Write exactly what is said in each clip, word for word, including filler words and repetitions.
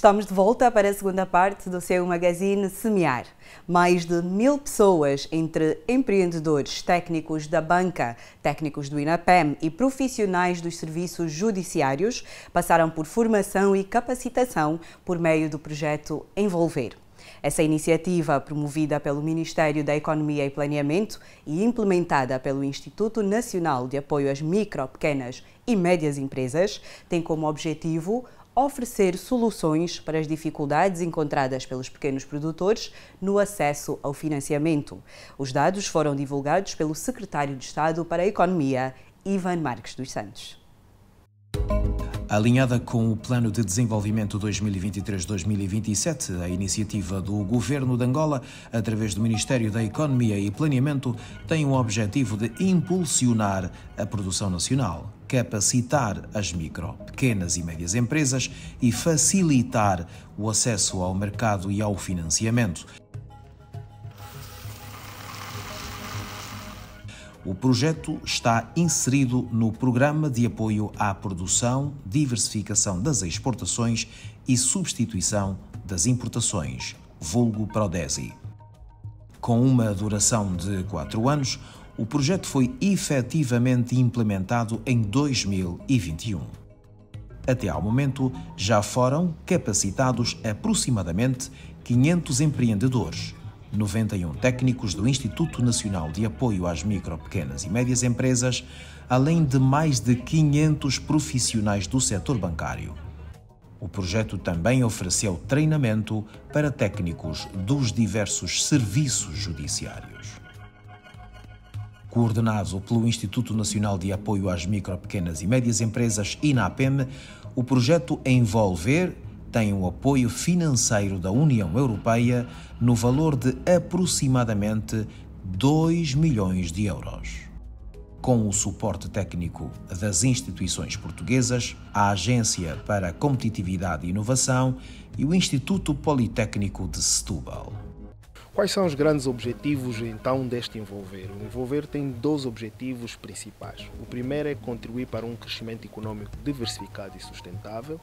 Estamos de volta para a segunda parte do seu magazine Semear. Mais de mil pessoas, entre empreendedores, técnicos da banca, técnicos do INAPEM e profissionais dos serviços judiciários, passaram por formação e capacitação por meio do projeto Envolver. Essa iniciativa, promovida pelo Ministério da Economia e Planeamento e implementada pelo Instituto Nacional de Apoio às Micro, Pequenas e Médias Empresas, tem como objetivo oferecer soluções para as dificuldades encontradas pelos pequenos produtores no acesso ao financiamento. Os dados foram divulgados pelo Secretário de Estado para a Economia, Ivan Marques dos Santos. Alinhada com o Plano de Desenvolvimento dois mil e vinte e três a dois mil e vinte e sete, a iniciativa do Governo de Angola, através do Ministério da Economia e Planeamento, tem o objetivo de impulsionar a produção nacional, capacitar as micro, pequenas e médias empresas e facilitar o acesso ao mercado e ao financiamento. O projeto está inserido no Programa de Apoio à Produção, Diversificação das Exportações e Substituição das Importações, vulgo Prodesi. Com uma duração de quatro anos, o projeto foi efetivamente implementado em dois mil e vinte e um. Até ao momento, já foram capacitados aproximadamente quinhentos empreendedores, noventa e um técnicos do Instituto Nacional de Apoio às Micro, Pequenas e Médias Empresas, além de mais de quinhentos profissionais do setor bancário. O projeto também ofereceu treinamento para técnicos dos diversos serviços judiciários. Coordenado pelo Instituto Nacional de Apoio às Micro, Pequenas e Médias Empresas, INAPEM, o projeto Envolver tem o apoio financeiro da União Europeia no valor de aproximadamente dois milhões de euros. Com o suporte técnico das instituições portuguesas, a Agência para a Competitividade e Inovação e o Instituto Politécnico de Setúbal. Quais são os grandes objetivos, então, deste Envolver? O Envolver tem dois objetivos principais. O primeiro é contribuir para um crescimento econômico diversificado e sustentável.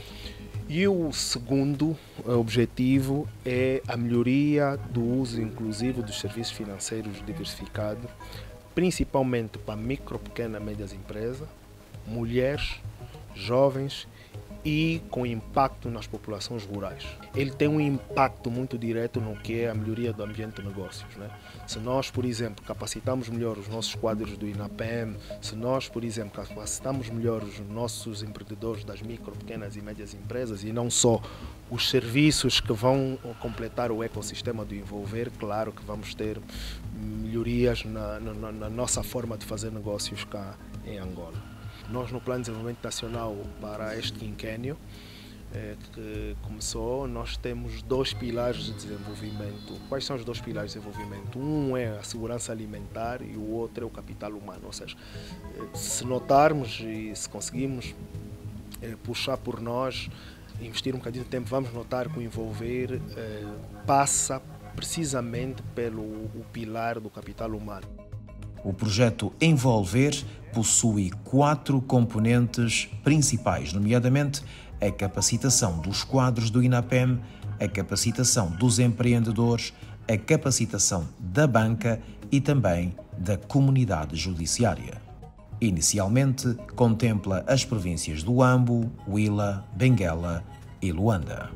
E o segundo objetivo é a melhoria do uso inclusivo dos serviços financeiros diversificados, principalmente para micro, pequenas e médias empresas, mulheres, jovens e com impacto nas populações rurais. Ele tem um impacto muito direto no que é a melhoria do ambiente de negócios, né? Se nós, por exemplo, capacitamos melhor os nossos quadros do INAPEM, se nós, por exemplo, capacitamos melhor os nossos empreendedores das micro, pequenas e médias empresas e não só os serviços que vão completar o ecossistema do Envolver, claro que vamos ter melhorias na, na, na nossa forma de fazer negócios cá em Angola. Nós, no Plano de Desenvolvimento Nacional para este quinquênio, eh, que começou, nós temos dois pilares de desenvolvimento. Quais são os dois pilares de desenvolvimento? Um é a segurança alimentar e o outro é o capital humano. Ou seja, eh, se notarmos e se conseguirmos eh, puxar por nós, investir um bocadinho de tempo, vamos notar que o Envolver eh, passa precisamente pelo o pilar do capital humano. O projeto Envolver possui quatro componentes principais, nomeadamente a capacitação dos quadros do INAPEM, a capacitação dos empreendedores, a capacitação da banca e também da comunidade judiciária. Inicialmente, contempla as províncias do Ambo, Huila, Benguela e Luanda.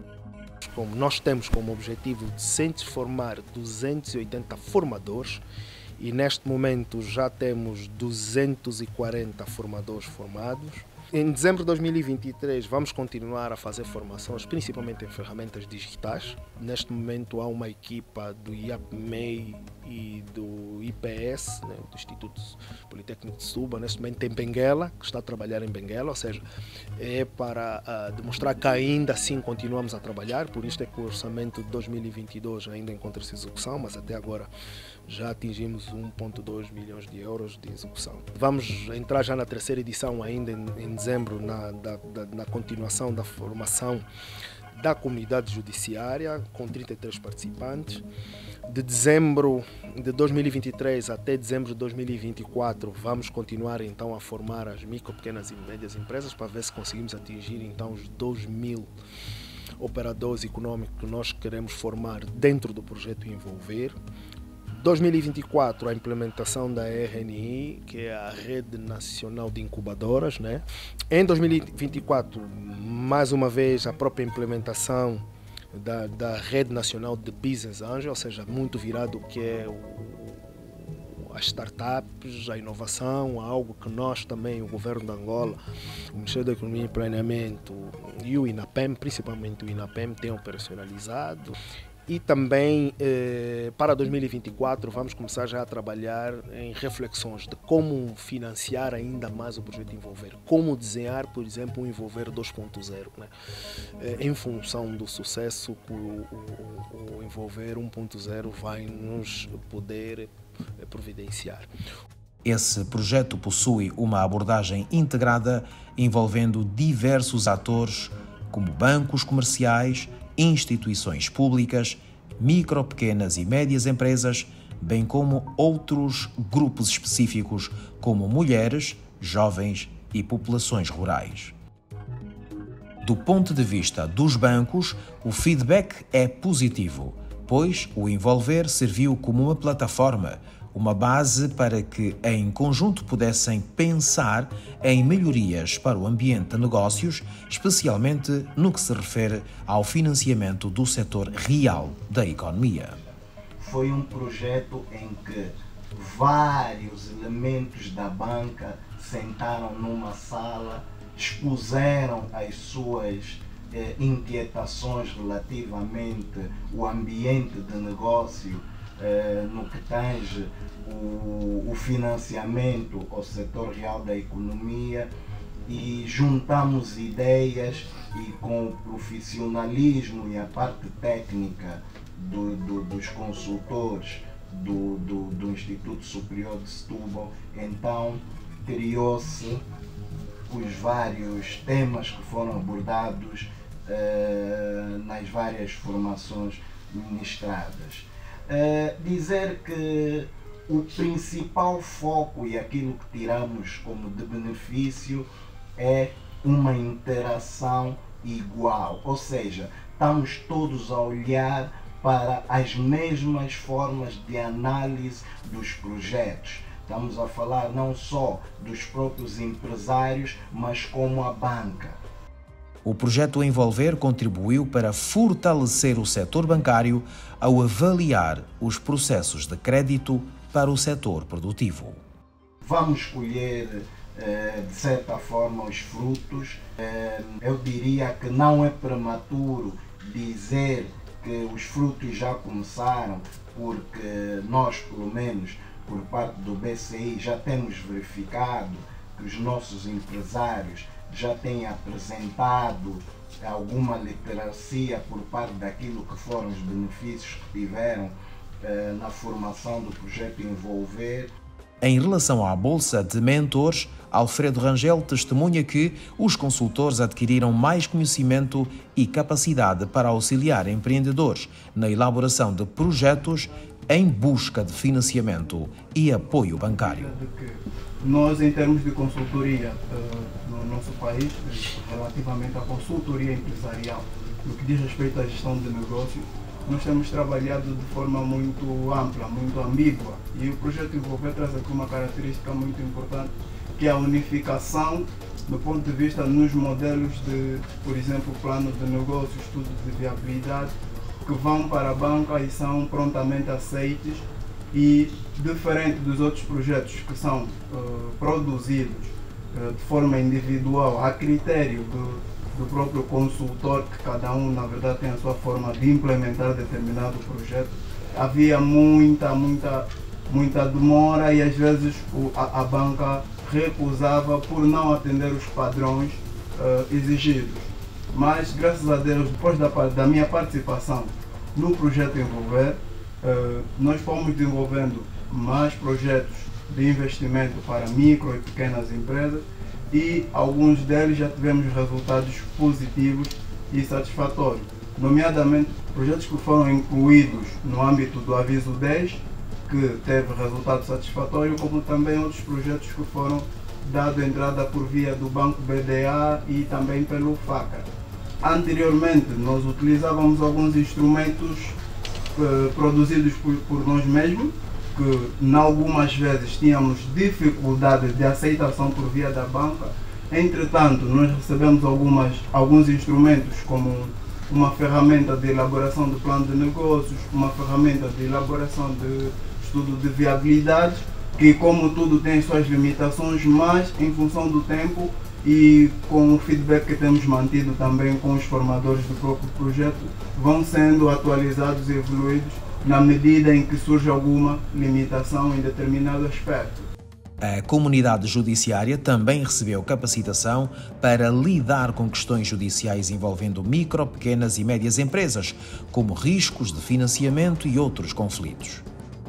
Como nós temos como objetivo de formar duzentos e oitenta formadores, e neste momento já temos duzentos e quarenta formadores formados. Em dezembro de dois mil e vinte e três vamos continuar a fazer formações, principalmente em ferramentas digitais. Neste momento há uma equipa do I A P M E I e do I P S, né, do Instituto Politécnico de Setúbal, neste momento em Benguela, que está a trabalhar em Benguela, ou seja, é para uh, demonstrar que ainda assim continuamos a trabalhar, por isto é que o orçamento de dois mil e vinte e dois ainda encontra-se em execução, mas até agora já atingimos um vírgula dois milhões de euros de execução. Vamos entrar já na terceira edição ainda em, em dezembro, na, da, da, na continuação da formação da comunidade judiciária, com trinta e três participantes. De dezembro de dois mil e vinte e três até dezembro de dois mil e vinte e quatro, vamos continuar então a formar as micro, pequenas e médias empresas para ver se conseguimos atingir então os dois mil operadores econômicos que nós queremos formar dentro do projeto Envolver. dois mil e vinte e quatro, a implementação da R N I, que é a Rede Nacional de Incubadoras, né? Em dois mil e vinte e quatro, mais uma vez, a própria implementação da, da Rede Nacional de Business Angel, ou seja, muito virado o que é o as startups, a inovação, algo que nós também, o governo de Angola, o Ministério da Economia e Planeamento e o INAPEM, principalmente o INAPEM, têm operacionalizado. E também eh, para dois mil e vinte e quatro vamos começar já a trabalhar em reflexões de como financiar ainda mais o projeto Envolver, como desenhar, por exemplo, o Envolver dois ponto zero, né? eh, em função do sucesso que o, o, o Envolver um ponto zero vai nos poder eh, providenciar. Esse projeto possui uma abordagem integrada envolvendo diversos atores, como bancos comerciais, instituições públicas, micro, pequenas e médias empresas, bem como outros grupos específicos, como mulheres, jovens e populações rurais. Do ponto de vista dos bancos, o feedback é positivo, pois o Envolver serviu como uma plataforma, uma base para que, em conjunto, pudessem pensar em melhorias para o ambiente de negócios, especialmente no que se refere ao financiamento do setor real da economia. Foi um projeto em que vários elementos da banca sentaram numa sala, expuseram as suas eh, inquietações relativamente ao ambiente de negócio, Uh, no que tange o, o financiamento ao setor real da economia, e juntamos ideias e com o profissionalismo e a parte técnica do, do, dos consultores do, do, do Instituto Superior de Setúbal, então criou-se os vários temas que foram abordados uh, nas várias formações ministradas. Uh, dizer que o principal foco e aquilo que tiramos como de benefício é uma interação igual, ou seja, estamos todos a olhar para as mesmas formas de análise dos projetos. Estamos a falar não só dos próprios empresários, mas como a banca. O projeto Envolver contribuiu para fortalecer o setor bancário ao avaliar os processos de crédito para o setor produtivo. Vamos colher, de certa forma, os frutos. Eu diria que não é prematuro dizer que os frutos já começaram, porque nós, pelo menos, por parte do B C I, já temos verificado que os nossos empresários já têm apresentado alguma literacia por parte daquilo que foram os benefícios que tiveram eh, na formação do projeto Envolver. Em relação à Bolsa de Mentores, Alfredo Rangel testemunha que os consultores adquiriram mais conhecimento e capacidade para auxiliar empreendedores na elaboração de projetos em busca de financiamento e apoio bancário. Nós, em termos de consultoria no nosso país, relativamente à consultoria empresarial, no que diz respeito à gestão de negócios, nós temos trabalhado de forma muito ampla, muito ambígua, e o projeto Envolver traz aqui uma característica muito importante, que é a unificação do ponto de vista nos modelos de, por exemplo, plano de negócio, estudo de viabilidade, que vão para a banca e são prontamente aceitos, e diferente dos outros projetos que são uh, produzidos uh, de forma individual, a critério do, do próprio consultor, que cada um na verdade tem a sua forma de implementar determinado projeto, havia muita, muita, muita demora, e às vezes o, a, a banca recusava por não atender os padrões uh, exigidos. Mas graças a Deus, depois da, da minha participação no projeto Envolver, Uh, nós fomos desenvolvendo mais projetos de investimento para micro e pequenas empresas, e alguns deles já tivemos resultados positivos e satisfatórios, nomeadamente projetos que foram incluídos no âmbito do Aviso dez, que teve resultado satisfatório, como também outros projetos que foram dado entrada por via do Banco B D A e também pelo FACA. anteriormente nós utilizávamos alguns instrumentos uh, produzidos por, por nós mesmos, que em algumas vezes tínhamos dificuldade de aceitação por via da banca. Entretanto, nós recebemos algumas, alguns instrumentos como uma ferramenta de elaboração de plano de negócios, uma ferramenta de elaboração de estudo de viabilidade, que como tudo tem suas limitações, mas em função do tempo e com o feedback que temos mantido também com os formadores do próprio projeto, vão sendo atualizados e evoluídos na medida em que surge alguma limitação em determinado aspecto. A comunidade judiciária também recebeu capacitação para lidar com questões judiciais envolvendo micro, pequenas e médias empresas, como riscos de financiamento e outros conflitos.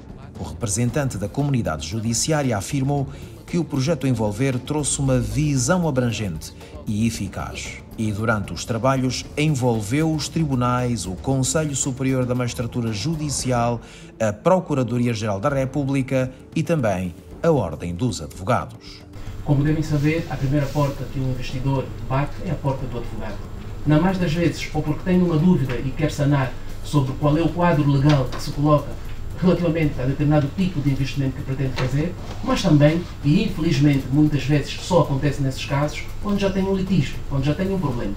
O representante da comunidade judiciária afirmou que o projeto Envolver trouxe uma visão abrangente e eficaz e, durante os trabalhos, envolveu os tribunais, o Conselho Superior da Magistratura Judicial, a Procuradoria-Geral da República e também a Ordem dos Advogados. Como devem saber, a primeira porta que um investidor bate é a porta do advogado. Na mais das vezes, ou porque tem uma dúvida e quer sanar sobre qual é o quadro legal que se coloca relativamente a determinado tipo de investimento que pretende fazer, mas também, e infelizmente muitas vezes só acontece nesses casos, onde já tem um litígio, onde já tem um problema.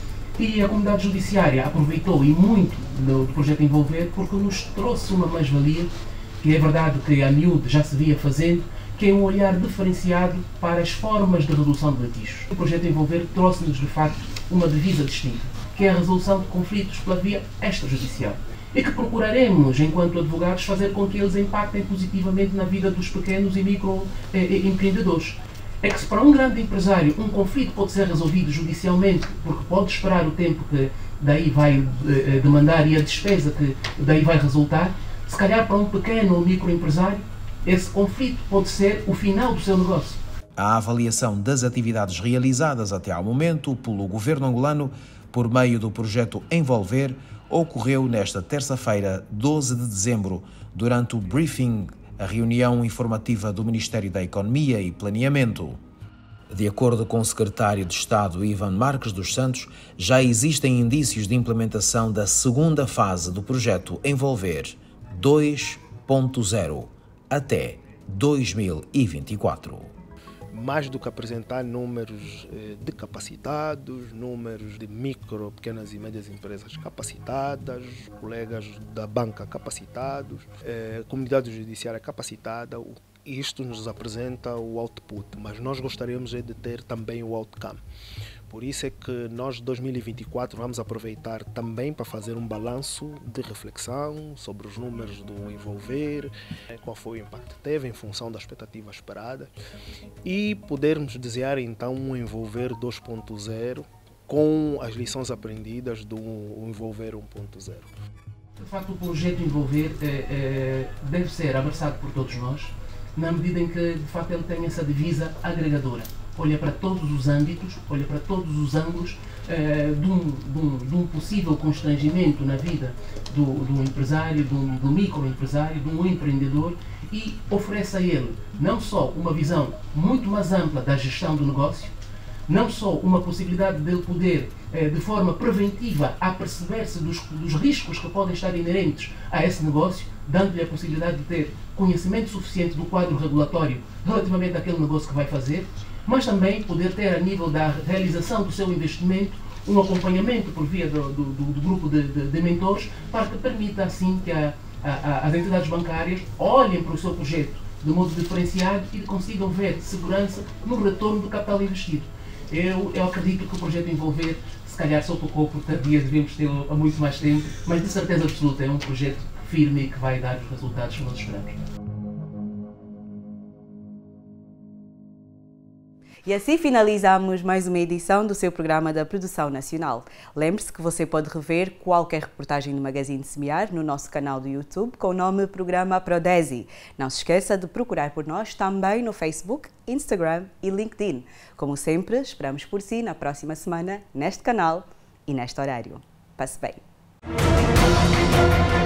E a comunidade judiciária aproveitou e muito do, do projeto Envolver porque nos trouxe uma mais-valia, que é verdade que a miúde já se via fazendo, que é um olhar diferenciado para as formas de redução de litígios. O projeto Envolver trouxe-nos de facto uma divisa distinta, que é a resolução de conflitos pela via extrajudicial. E que procuraremos, enquanto advogados, fazer com que eles impactem positivamente na vida dos pequenos e microempreendedores. É que se para um grande empresário um conflito pode ser resolvido judicialmente, porque pode esperar o tempo que daí vai eh, demandar e a despesa que daí vai resultar, se calhar para um pequeno ou microempresário, esse conflito pode ser o final do seu negócio. A avaliação das atividades realizadas até ao momento pelo governo angolano, por meio do projeto Envolver, ocorreu nesta terça-feira, doze de dezembro, durante o briefing, a reunião informativa do Ministério da Economia e Planeamento. De acordo com o secretário de Estado Ivan Marques dos Santos, já existem indícios de implementação da segunda fase do projeto Envolver dois ponto zero até dois mil e vinte e quatro. Mais do que apresentar números de capacitados, números de micro, pequenas e médias empresas capacitadas, colegas da banca capacitados, a comunidade judiciária capacitada, isto nos apresenta o output, mas nós gostaríamos de ter também o outcome. Por isso é que nós, dois mil e vinte e quatro, vamos aproveitar também para fazer um balanço de reflexão sobre os números do Envolver, qual foi o impacto que teve em função da expectativa esperada e podermos desenhar então um Envolver dois ponto zero com as lições aprendidas do Envolver um ponto zero. De facto, o projeto Envolver é, é, deve ser abraçado por todos nós, na medida em que, de facto, ele tem essa divisa agregadora. Olha para todos os âmbitos, olha para todos os ângulos eh, de, um, de, um, de um possível constrangimento na vida do, do empresário, do, do microempresário, de um empreendedor e oferece a ele não só uma visão muito mais ampla da gestão do negócio, não só uma possibilidade dele poder, eh, de forma preventiva, aperceber-se dos, dos riscos que podem estar inerentes a esse negócio, dando-lhe a possibilidade de ter conhecimento suficiente do quadro regulatório relativamente àquele negócio que vai fazer, mas também poder ter, a nível da realização do seu investimento, um acompanhamento por via do, do, do grupo de, de, de mentores, para que permita assim que a, a, as entidades bancárias olhem para o seu projeto de modo diferenciado e consigam ver segurança no retorno do capital investido. Eu, eu acredito que o projeto Envolver, se calhar só tocou por tardia, devíamos ter há muito mais tempo, mas de certeza absoluta é um projeto firme e que vai dar os resultados que nós esperamos. E assim finalizamos mais uma edição do seu programa da Produção Nacional. Lembre-se que você pode rever qualquer reportagem do Magazine Semear no nosso canal do YouTube com o nome Programa Prodesi. Não se esqueça de procurar por nós também no Facebook, Instagram e LinkedIn. Como sempre, esperamos por si na próxima semana, neste canal e neste horário. Passe bem.